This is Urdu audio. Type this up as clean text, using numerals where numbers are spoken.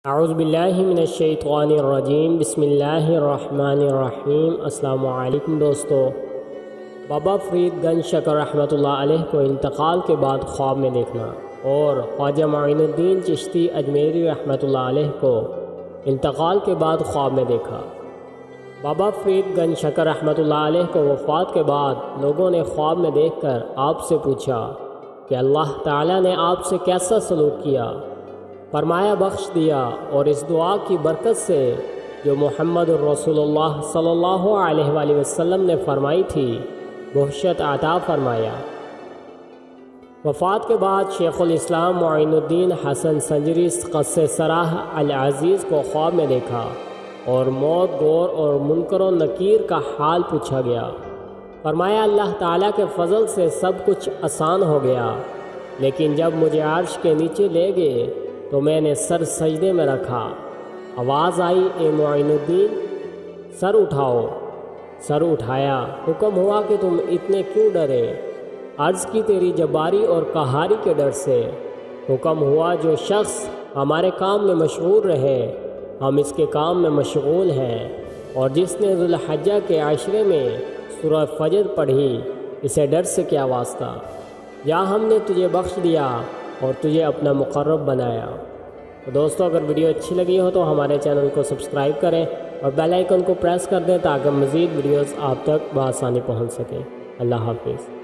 اعوذ باللہ من الشیطان الرجیم بسم اللہ الرحمن الرحیم۔ السلام علیکم دوستو، بابا فرید گنج شکر رحمۃ اللہ علیہ کو انتقال کے بعد خواب میں دیکھنا، اور خواجہ معین الدین چشتی اجمیری رحمۃ اللہ علیہ کو انتقال کے بعد خواب میں دیکھا۔ بابا فرید گنج شکر رحمۃ اللہ علیہ کو وفات کے بعد لوگوں نے خواب میں دیکھ کر آپ سے پوچھا کہ اللہ تعالیٰ نے آپ سے کیسا سلوک کیا؟ فرمایا بخش دیا، اور اس دعا کی برکت سے جو محمد الرسول اللہ صلی اللہ علیہ وآلہ وسلم نے فرمائی تھی بہشت عطا فرمایا۔ وفات کے بعد شیخ الاسلام معین الدین حسن سنجری قص سراہ العزیز کو خواب میں دیکھا، اور موت، گور اور منکر و نکیر کا حال پوچھا گیا۔ فرمایا اللہ تعالیٰ کے فضل سے سب کچھ آسان ہو گیا، لیکن جب مجھے عرش کے نیچے لے گئے تو میں نے سر سجدے میں رکھا۔ آواز آئی، اے معین الدین، سر اٹھاؤ۔ سر اٹھایا، حکم ہوا کہ تم اتنے کیوں ڈرے؟ عرض کی تیری جباری اور قہاری کے ڈر سے۔ حکم ہوا جو شخص ہمارے کام میں مشغول رہے ہم اس کے کام میں مشغول ہیں، اور جس نے ذو الحجہ کے عشرے میں سورہ فجر پڑھی اسے ڈر سے کیا واسطہ؟ یا ہم نے تجھے بخش دیا اور تجھے اپنا مقرب بنایا۔ تو دوستو، اگر ویڈیو اچھی لگی ہو تو ہمارے چینل کو سبسکرائب کریں اور بیل آئیکن کو پریس کر دیں تاکہ مزید ویڈیوز آپ تک بآسانی پہنچ سکیں۔ اللہ حافظ۔